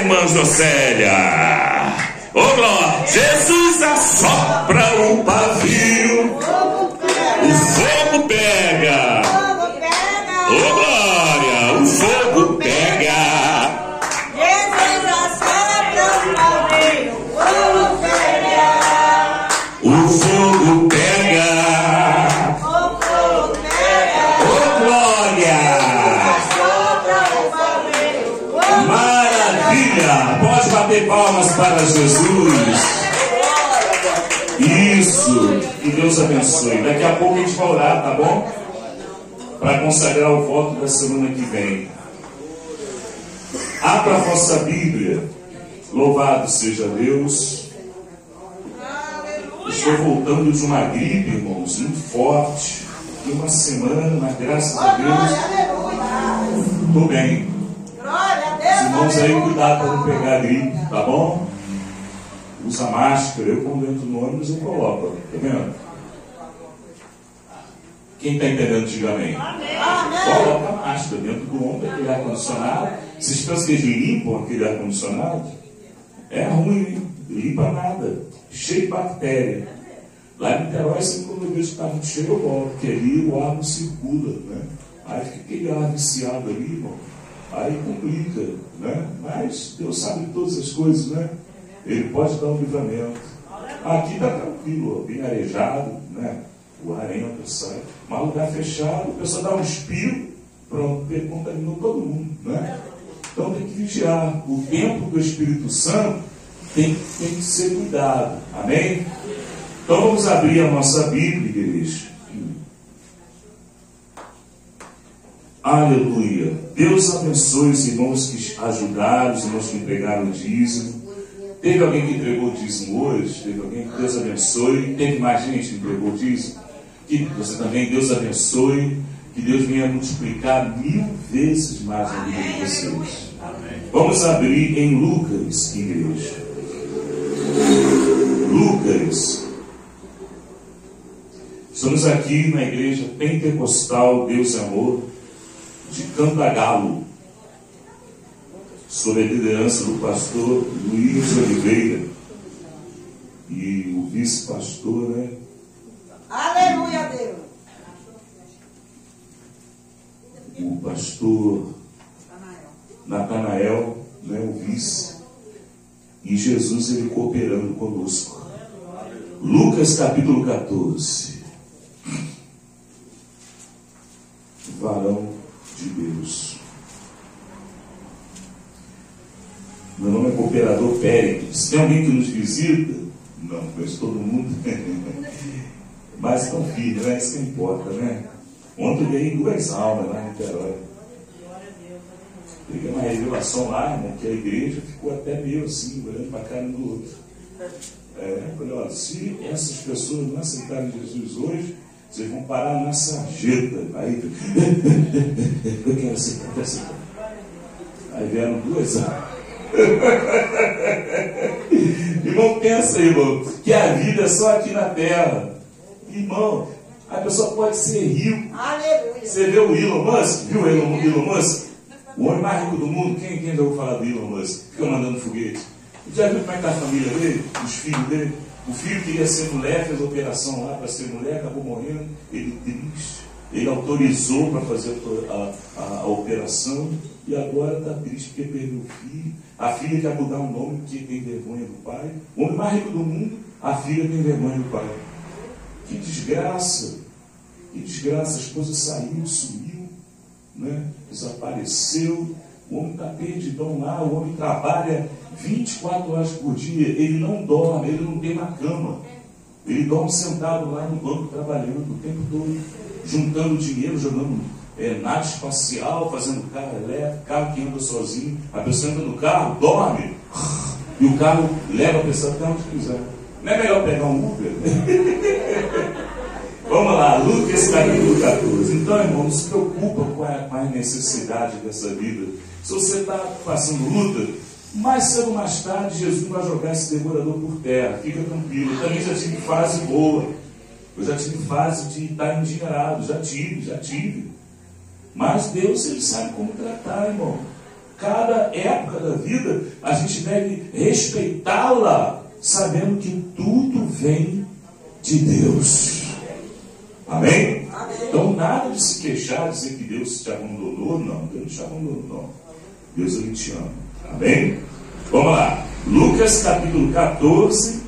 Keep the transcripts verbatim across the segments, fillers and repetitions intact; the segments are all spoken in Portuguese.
irmã Jocélia. Ô glória! Jesus assopra o pavio, o fogo pega. Ô glória! O fogo pega. Jesus assopra o pavio, o fogo pega. O fogo pega. O fogo pega. Ô glória! Assopra o pavio, o fogo Maravilha! Pode bater palmas para Jesus. Isso! Que Deus abençoe. Daqui a pouco a gente vai orar, tá bom? Para consagrar o voto da semana que vem. Abra a vossa Bíblia. Louvado seja Deus. Estou voltando de uma gripe, irmãos, muito forte. De uma semana, mas graças a Deus estou bem. Os irmãos aí, cuidado para não pegar a gripe, tá bom? Usa máscara. Eu, quando entro no ônibus, eu coloco. Tá vendo? Quem está entendendo, diga amém. Coloca a máscara dentro do ombro, aquele ar-condicionado. Vocês pensam que eles limpam aquele ar-condicionado? É ruim, hein? Limpa nada. Cheio de bactéria. Lá em Niterói, sempre quando eu vejo que está muito cheio, eu volto, porque ali o ar não circula, né? Aí fica aquele ar viciado ali, irmão. Aí complica, né? Mas Deus sabe de todas as coisas, né? Ele pode dar um livramento. Aqui está tranquilo, ó, bem arejado, né? O ar entra, sai. Mas lugar fechado, o pessoal dá um espirro, pronto, contaminou todo mundo, né? Então tem que vigiar. O tempo do Espírito Santo tem, tem que ser cuidado. Amém? Então vamos abrir a nossa Bíblia, igreja. Aleluia. Deus abençoe os irmãos que ajudaram, os irmãos que entregaram o dízimo. Teve alguém que entregou o dízimo hoje? Teve alguém que Deus abençoe? Teve mais gente que entregou o dízimo? Que você também, Deus abençoe. Que Deus venha multiplicar mil vezes mais a vida de vocês. Vamos abrir em Lucas, igreja. Lucas. Estamos aqui na igreja pentecostal Deus é Amor de Cantagalo, sob a liderança do pastor Luiz Oliveira e o vice-pastor, né? Aleluia, Deus. O pastor Natanael, né, o vice, e Jesus ele cooperando conosco. Lucas capítulo catorze. Varão de Deus. Meu nome é Cooperador Péricles. Tem alguém que nos visita? Não, conheço todo mundo. Mas estão firmes, né? Isso que importa, né? Ontem eu ganhei duas almas lá em Niterói. Peguei uma revelação lá, irmão, que a igreja ficou até meio assim, olhando para a cara um do outro. É, eu falei, ó, se essas pessoas não aceitarem Jesus hoje, vocês vão parar na sarjeta. Aí, eu quero aceitar, eu quero aceitar. Aí vieram duas almas. Irmão, pensa aí, irmão, que a vida é só aqui na terra. Irmão, a pessoa pode ser rico. Aleluia. Você vê o Elon Musk? Viu o Elon, Elon Musk? O homem mais rico do mundo. Quem, quem já ouviu falar do Elon Musk? Fica mandando foguete. Já viu como é que está a família dele? Os filhos dele? O filho queria ser mulher, fez a operação lá para ser mulher, acabou morrendo. Ele triste. Ele autorizou para fazer a, a, a operação e agora está triste porque perdeu o filho. A filha quer mudar o nome porque tem vergonha do pai. O homem mais rico do mundo, a filha tem vergonha do pai. Que desgraça. Que desgraça. A esposa saiu, sumiu, né? Desapareceu. O homem está perdidão lá. O homem trabalha vinte e quatro horas por dia. Ele não dorme, ele não tem uma cama. Ele dorme sentado lá no banco trabalhando o tempo todo, juntando dinheiro, jogando é, nave espacial, fazendo carro elétrico, carro que anda sozinho. A pessoa entra no carro, dorme, e o carro leva a pessoa até onde quiser. Não é melhor pegar um Uber? Vamos lá, Lucas capítulo catorze. Então, irmão, não se preocupa com a, com a necessidade dessa vida. Se você está passando luta, mais cedo ou mais tarde, Jesus vai jogar esse devorador por terra. Fica tranquilo. Eu também já tive fase boa. Eu já tive fase de estar endinheirado. Já tive, já tive. Mas Deus, Ele sabe como tratar, irmão. Cada época da vida, a gente deve respeitá-la, sabendo que tudo vem de Deus. Amém? Amém? Então, nada de se queixar, dizer que Deus te abandonou. Não, Deus não te abandonou, não. Deus, ele te ama. Amém? Vamos lá. Lucas capítulo catorze.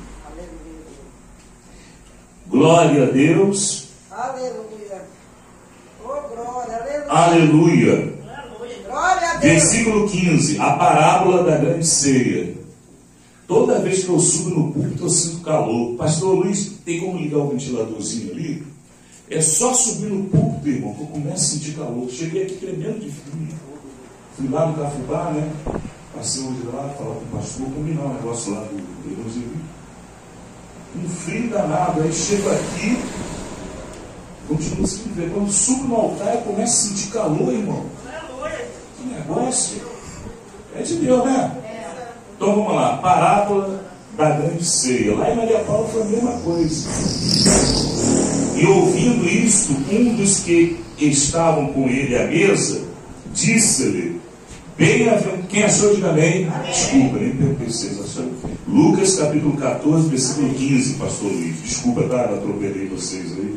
Glória a Deus. Aleluia. Oh, glória, aleluia. Aleluia. Glória a Deus. Versículo quinze. A parábola da grande ceia. Toda vez que eu subo no púlpito, eu sinto calor. Pastor Luiz, tem como ligar o ventiladorzinho ali? É só subir no púlpito, irmão, que eu começo a sentir calor. Cheguei aqui tremendo de frio. Fui lá no Cafubá, né? Passei hoje lá, falar com o pastor, combinar um negócio lá do Deus. Um frio danado. Aí chego aqui, continuo sem ver. Quando subo no altar, eu começo a sentir calor, irmão. Que negócio. É de Deus, né? Então vamos lá. Parábola da grande ceia. Lá em Maria Paula foi a mesma coisa. E ouvindo isto, um dos que estavam com ele à mesa, disse-lhe, bem-aventurado. Quem achou, diga amém. Desculpa, nem perguntei se vocês acharam. Lucas capítulo catorze, versículo quinze, pastor Luiz. Desculpa, tá? Atropelei vocês aí.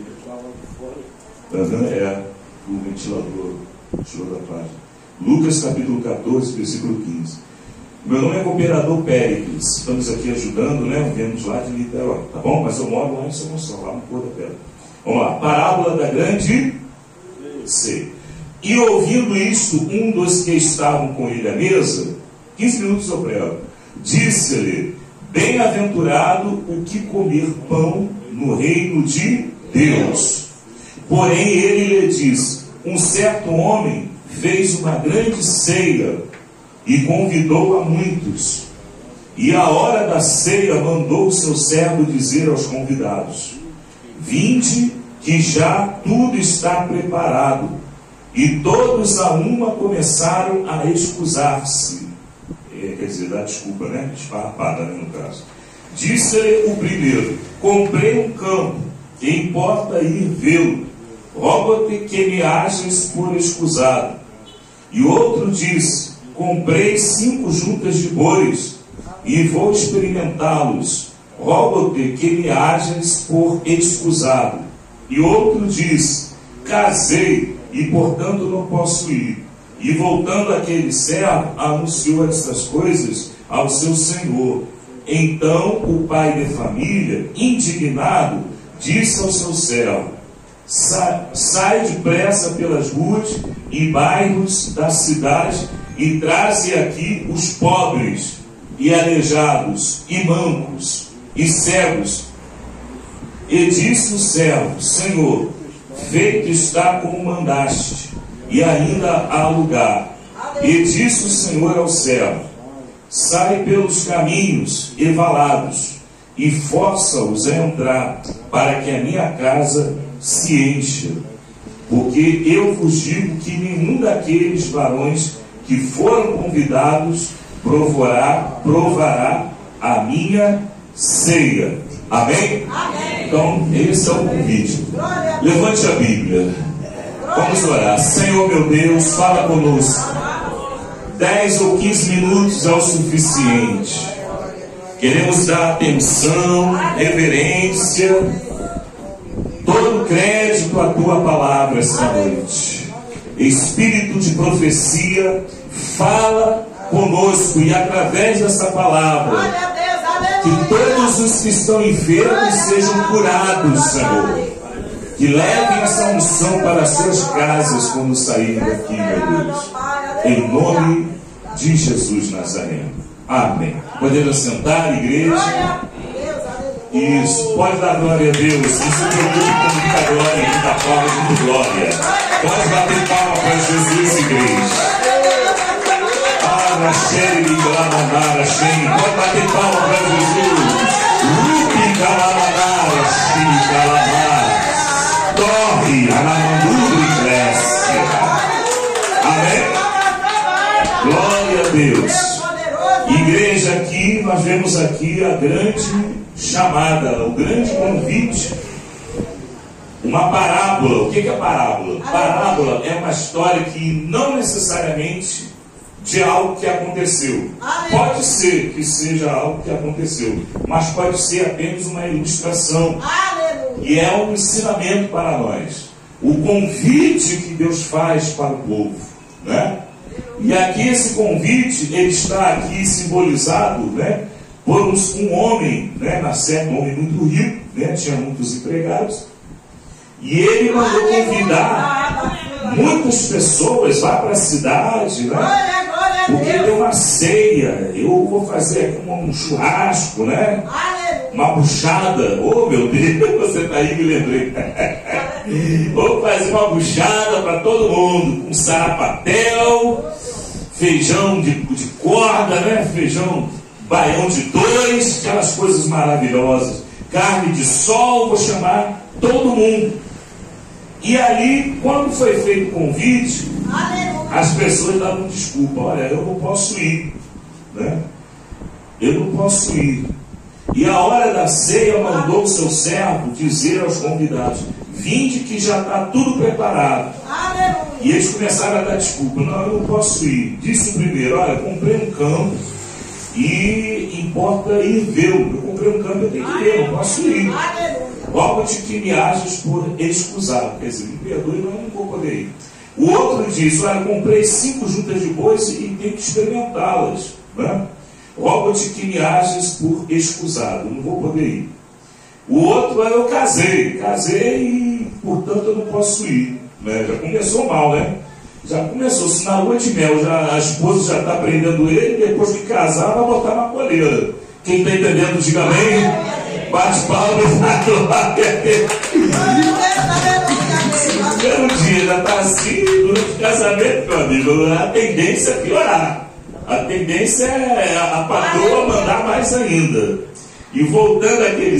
É, o ventilador tirou da página. Lucas capítulo catorze, versículo quinze. Meu nome é Cooperador Péricles. Estamos aqui ajudando, né? Viemos lá de Niterói, tá bom? Mas eu moro lá em São Gonçalo, lá no Pôr da Pedra. Vamos lá. Parábola da grande ceia. E ouvindo isto, um dos que estavam com ele à mesa, quinze minutos eu prego, disse-lhe, bem-aventurado o que comer pão no reino de Deus. Porém ele lhe disse, um certo homem fez uma grande ceia e convidou a muitos. E à hora da ceia mandou o seu servo dizer aos convidados, vinde, que já tudo está preparado. E todos a uma começaram a excusar-se. É, quer dizer, dá desculpa, né? Esfarrapada, né, no caso. Disse-lhe o primeiro, comprei um campo, e importa ir vê-lo. Rogo-te que me hajas por escusado. E outro disse, comprei cinco juntas de bois, e vou experimentá-los. Rogo-te que me hajas por escusado. E outro disse, casei, e portanto não posso ir. E voltando aquele servo, anunciou estas coisas ao seu senhor. Então o pai de família, indignado, disse ao seu servo, Sa sai depressa pelas ruas e bairros da cidade e traze aqui os pobres e aleijados e mancos e cegos. E disse o servo, Senhor, feito está como mandaste, e ainda há lugar. E disse o Senhor ao servo, sai pelos caminhos e valados, e força-os a entrar, para que a minha casa se encha. Porque eu vos digo que nenhum daqueles varões que foram convidados provará, provará a minha ceia. Amém? Amém? Então, esse é o convite. Levante a Bíblia. Vamos orar. Senhor meu Deus, fala conosco. Dez ou quinze minutos é o suficiente. Queremos dar atenção, reverência, todo crédito à tua palavra esta noite. Espírito de profecia, fala conosco e através dessa palavra, que todos os que estão enfermos sejam curados, Senhor. Que levem essa unção para as suas casas quando saírem daqui, meu Deus. Em nome de Jesus Nazareno. Amém. Podemos sentar, igreja? Isso. Pode dar glória a Deus. Não se preocupe com muita glória, muita palma, muita glória. Pode bater palma para Jesus, igreja. Pode bater palma para Jesus. Rupi Calamanara, Xi Calamar. Torre, Anamandura e cresce. Amém? Glória a Deus. Igreja, aqui, nós vemos aqui a grande chamada, o grande convite. Uma parábola. O que é parábola? Parábola é uma história que não necessariamente de algo que aconteceu. Pode ser que seja algo que aconteceu, mas pode ser apenas uma ilustração. E é um ensinamento para nós. O convite que Deus faz para o povo, né? E aqui esse convite, ele está aqui simbolizado, né, por um, um homem, né, na certa, um homem muito rico, né, tinha muitos empregados, e ele mandou convidar muitas pessoas lá para a cidade, né, porque deu uma ceia. Eu vou fazer aqui um churrasco, né, uma buchada. Oh meu Deus, você está aí, me lembrei. Vou fazer uma buchada para todo mundo, com sarapatel, feijão de, de corda, né? Feijão baião de dois, aquelas coisas maravilhosas, carne de sol, vou chamar todo mundo. E ali, quando foi feito o convite, as pessoas davam desculpa: olha, eu não posso ir, né? Eu não posso ir. E a hora da ceia mandou o seu servo dizer aos convidados: vinde que já está tudo preparado. Aleluia. E eles começaram a dar desculpa: não, eu não posso ir. Disse o primeiro: olha, comprei um campo e importa ir vê-lo. Eu comprei um campo, eu tenho que ver, não posso ir. Rogo-te que me ages por excusado. Quer dizer, me perdoe, mas eu não vou poder ir. O outro disse: olha, comprei cinco juntas de bois e tenho que experimentá-las, né? Rogo-te que me ages por excusado, não vou poder ir. O outro: eu casei, casei e, portanto, eu não posso ir, né? Já começou mal, né? Já começou. Se na lua de mel já, a esposa já está prendendo ele, depois de casar, vai botar na coleira. Quem está entendendo, diga amém. Bate palmas. Primeiro dia já está assim, durante o casamento, meu amigo, a tendência é piorar. A tendência é a patroa mandar mais ainda. E voltando àquele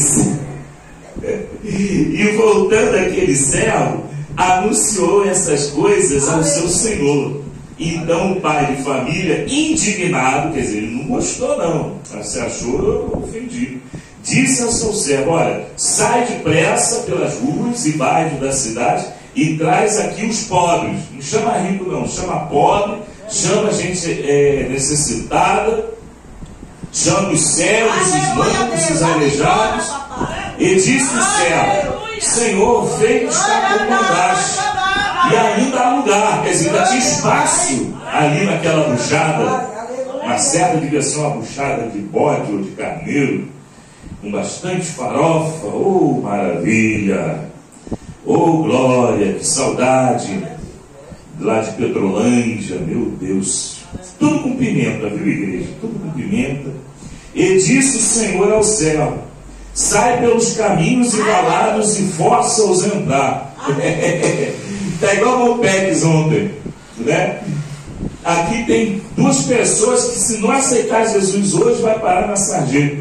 e voltando àquele servo, anunciou essas coisas ao seu senhor. Então o pai de família, indignado, quer dizer, ele não gostou não, se achou ofendido, disse ao seu servo: olha, sai depressa pelas ruas e bairros da cidade e traz aqui os pobres. Não chama rico não, chama pobre, chama gente é, necessitada, chama os cegos, os mancos, os aleijados. E disse o servo: Senhor, feito está como mandaste, e ainda há lugar. Quer dizer, ainda tinha espaço ali naquela buchada. Uma certa devia ser uma buchada de bode ou de carneiro, com bastante farofa. Oh, maravilha! Oh, glória! Que saudade! Lá de Petrolândia, meu Deus! Tudo com pimenta, viu, igreja? Tudo com pimenta. E disse o Senhor ao servo: sai pelos caminhos e valados e força-os a entrar. Está igual o Pex ontem, né? Aqui tem duas pessoas que, se não aceitar Jesus hoje, vai parar na sarjeta.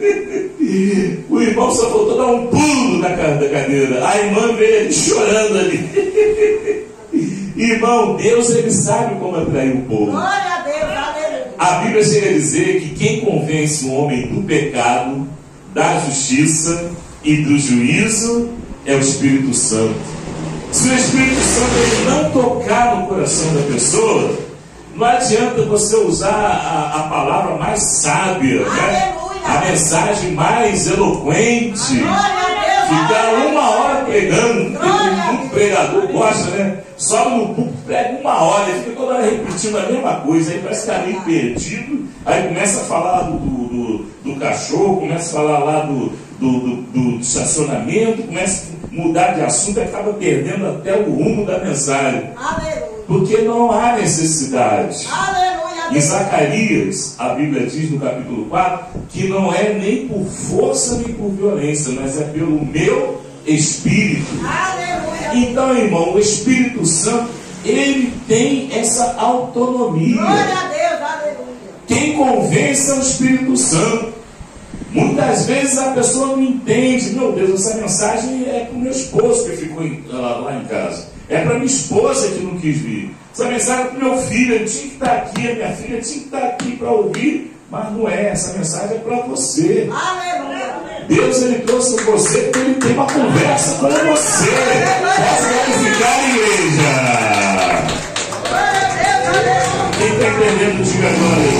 O irmão só faltou dar um pulo da cadeira. A irmã veio ali chorando ali. Irmão, Deus, ele sabe como atrair o povo. Glória a Deus, aleluia. A Bíblia chega a dizer que quem convence um homem do pecado, da justiça e do juízo é o Espírito Santo. Se o Espírito Santo ele não tocar no coração da pessoa, não adianta você usar a, a palavra mais sábia, né? A mensagem mais eloquente, ficar uma hora pregando, porque muito pregador gosta, né? Sobe no púlpito, prega uma hora, ele fica toda hora repetindo a mesma coisa, aí parece que está meio perdido, aí começa a falar do, do, do cachorro, começa a falar lá do, do, do, do estacionamento, começa a mudar de assunto e acaba perdendo até o rumo da mensagem. Aleluia. Porque não há necessidade. Aleluia. Em Zacarias, a Bíblia diz no capítulo quatro, que não é nem por força nem por violência, mas é pelo meu Espírito. Aleluia. Então, irmão, o Espírito Santo, ele tem essa autonomia. Glória a Deus, aleluia. Quem convence é o Espírito Santo. Muitas vezes a pessoa não entende. Meu Deus, essa mensagem é para o meu esposo que ficou em, lá, lá em casa. É para minha esposa que não quis vir. Essa mensagem é para o meu filho, ele tinha que estar aqui, a minha filha tinha que estar aqui para ouvir. Mas não é, essa mensagem é para você. Aleluia. Deus, ele trouxe você porque ele tem uma conversa com você. Posso glorificar, igreja? Glória a Deus, aleluia. Quem está entendendo, diga glória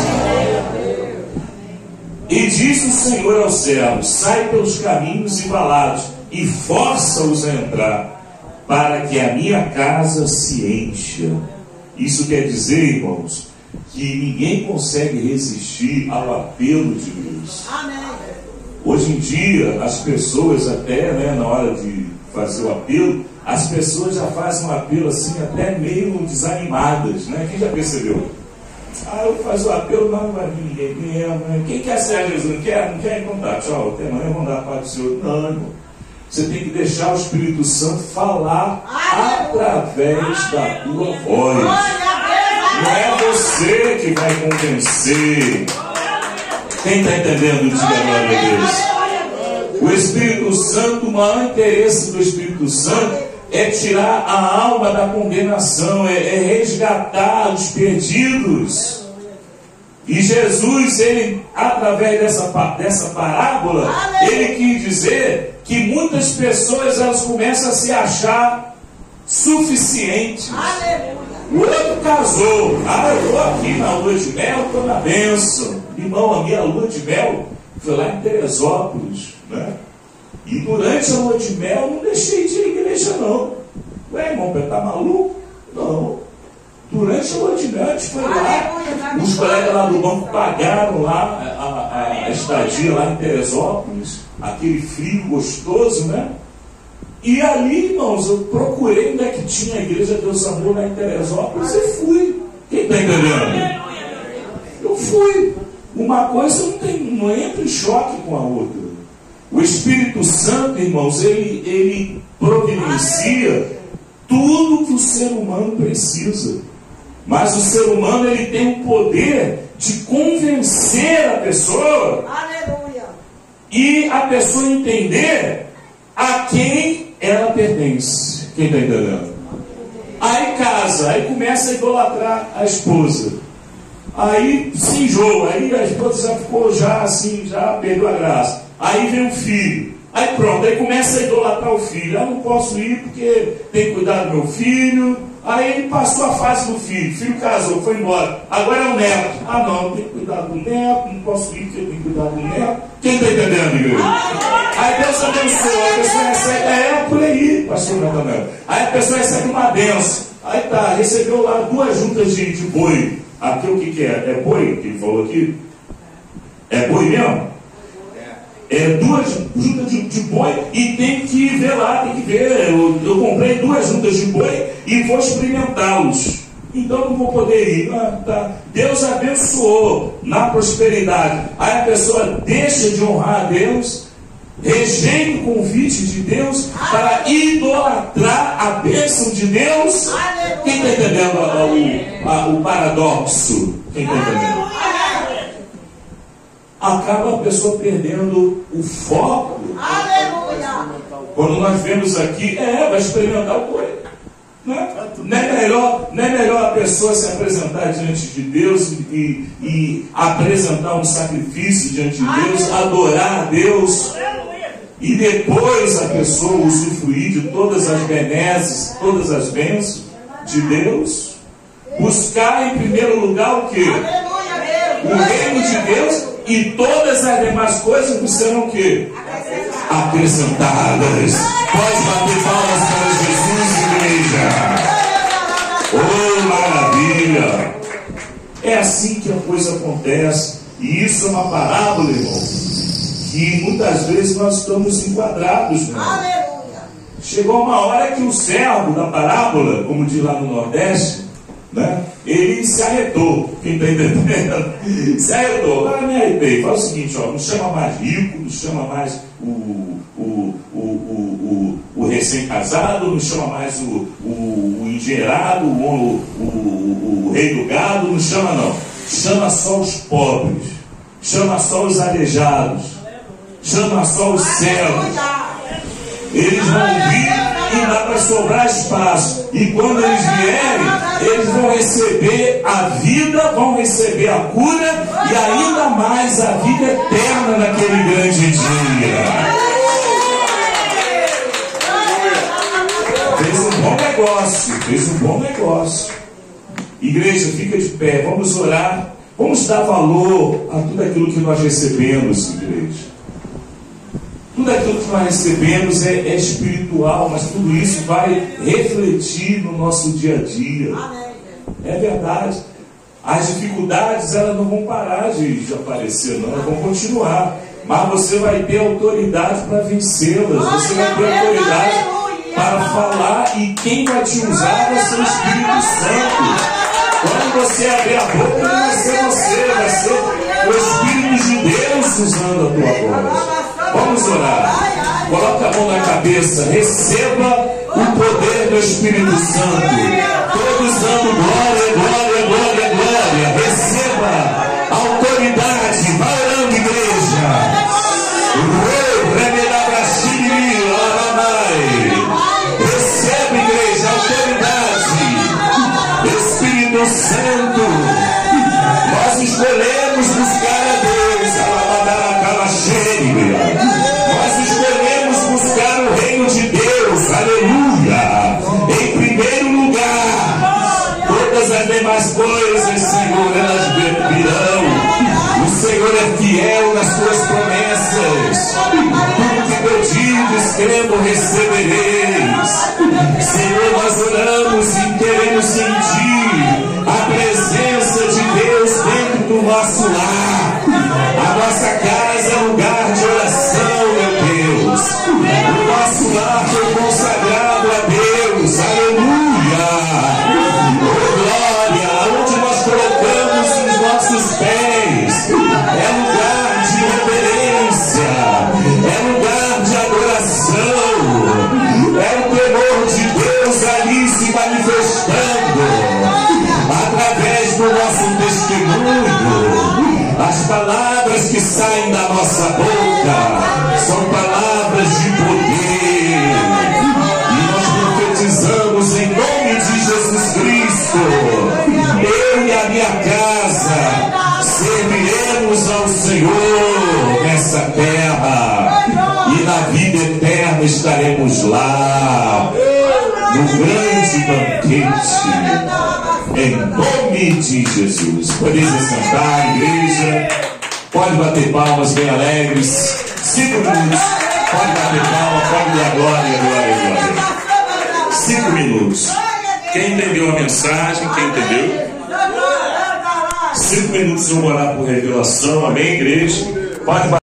a Deus. E disse o Senhor aos servos: sai pelos caminhos e valados, e força-os a entrar, para que a minha casa se encha. Isso quer dizer, irmãos, que ninguém consegue resistir ao apelo de Deus. Amém. Hoje em dia, as pessoas até, né, na hora de fazer o apelo, as pessoas já fazem um apelo assim, até meio desanimadas, né? Quem já percebeu? Ah, eu faço o apelo, não, não vai vir ninguém mesmo. Quem quer ser a Jesus? Não quer? Não quer? Então tá, tchau, até amanhã, vamos dar a paz do Senhor. Não, irmão. Você tem que deixar o Espírito Santo falar através da tua voz. Não é você que vai convencer. Quem está entendendo, diga glória a Deus. O Espírito Santo, o maior interesse do Espírito Santo é tirar a alma da condenação, é, é resgatar os perdidos. E Jesus, ele, através dessa, dessa parábola, ele quis dizer que muitas pessoas elas começam a se achar suficientes. O outro casou. Ah, eu estou aqui na lua de mel, estou na bênção. Irmão, a minha lua de mel foi lá em Teresópolis, né? E durante a lua de mel não deixei de ir à igreja, não. Ué, irmão, está maluco? Não. Durante a lua de mel a gente foi lá. Os colegas lá do banco pagaram lá a, a, a estadia lá em Teresópolis, aquele frio gostoso, né? E ali, irmãos, eu procurei onde é que tinha a igreja Deus Amor lá em Teresópolis e fui. Quem está entendendo? Eu fui. Uma coisa não, tem, não entra em choque com a outra. O Espírito Santo, irmãos, ele, ele providencia tudo que o ser humano precisa. Mas o ser humano, ele tem o poder de convencer a pessoa. Aleluia. E a pessoa entender a quem ela pertence. Quem está entendendo? Aí casa, aí começa a idolatrar a esposa. Aí se enjoa, aí a esposa já ficou já assim, já perdeu a graça. Aí vem o filho. Aí pronto, aí começa a idolatrar o filho. Eu não posso ir porque tem que cuidar do meu filho. Aí ele passou a fase do filho. O filho casou, foi embora. Agora é o neto. Ah não, tem que cuidar do neto. Não posso ir porque eu tenho que cuidar do neto. Quem está entendendo, igreja? Aí Deus abençoa. A pessoa recebe, é por aí, pastor Natanel. Aí a pessoa recebe uma benção. Aí tá, recebeu lá duas juntas de, de boi. Aqui o que, que é? É boi que ele falou aqui? É boi mesmo? É duas juntas de, de boi e tem que ver lá, tem que ver. Eu, eu comprei duas juntas de boi e vou experimentá-los. Então não vou poder ir. Ah, tá. Deus abençoou na prosperidade. Aí a pessoa deixa de honrar a Deus, rejeita o convite de Deus para idolatrar a bênção de Deus. Quem está entendendo a, a, a, o paradoxo? Quem está entendendo? Acaba a pessoa perdendo o foco. Aleluia. Quando nós vemos aqui, é, vai experimentar o boi. Não é, não é melhor, não é melhor a pessoa se apresentar diante de Deus e, e apresentar um sacrifício diante de Deus, adorar a Deus, e depois a pessoa usufruir de todas as benesses, todas as bênçãos de Deus? Buscar em primeiro lugar o quê? O reino de Deus, e todas as demais coisas serão o quê? Acrescentadas. Pode bater palmas para Jesus, igreja. Oh, maravilha! É assim que a coisa acontece. E isso é uma parábola, irmão, que muitas vezes nós estamos enquadrados, irmão. Chegou uma hora que o servo da parábola, como diz lá no Nordeste, né? Ele se arretou. Quem está entendendo? Se arretou. Agora me arretei. Fala o seguinte, ó, não chama mais rico, não chama mais o, o, o, o, o, o recém-casado, não chama mais o, o, o engenheirado, o, o, o, o rei do gado, não chama não. Chama só os pobres, chama só os aleijados, chama só os cegos. Eles vão vir e dá para sobrar espaço. E quando eles vierem, eles vão receber a vida, vão receber a cura e ainda mais a vida eterna naquele grande dia. Fez um bom negócio, fez um bom negócio. Igreja, fica de pé, vamos orar, vamos dar valor a tudo aquilo que nós recebemos, igreja. Tudo aquilo que nós recebemos é, é espiritual, mas tudo isso vai refletir no nosso dia a dia. É verdade. As dificuldades, elas não vão parar de, de aparecer, não, elas vão continuar. Mas você vai ter autoridade para vencê-las. Você vai ter autoridade para falar, e quem vai te usar vai ser o Espírito Santo. Quando você abrir a boca, não vai ser você, vai ser o Espírito de Deus usando a tua voz. Vamos orar. Coloca a mão na cabeça. Receba o poder do Espírito Santo. Todos dando glória, glória, glória, glória. Receba a autoridade. Vai orando, igreja. Recebe, igreja, autoridade. Espírito Santo, nós escolhemos buscar a Deus. Nós escolhemos buscar o reino de Deus. Aleluia. Em primeiro lugar, todas as demais coisas, Senhor, elas virão. O Senhor é fiel nas suas promessas. Tudo que pedires, crendo, recebereis. Senhor, nós oramos e queremos sentir a presença de Deus dentro do nosso lar. A nossa casa é lugar de oração, meu Deus. O nosso lar foi consagrado a Deus. Aleluia. Oh, glória. Onde nós colocamos os nossos pés é lugar de reverência, é lugar de adoração, é o temor de Deus ali se manifestando através do nosso testemunho. As palavras que saem da nossa boca são palavras de poder, e nós profetizamos em nome de Jesus Cristo. Eu e a minha casa serviremos ao Senhor nessa terra, e na vida eterna estaremos lá no grande banquete. Em nome de Jesus. Podeis sentar, igreja. Pode bater palmas bem alegres. Cinco minutos. Pode bater palmas, pode dar glória, glória, glória. Cinco minutos. Quem entendeu a mensagem? Quem entendeu? Cinco minutos vamos orar por revelação. Amém, igreja? Pode bater.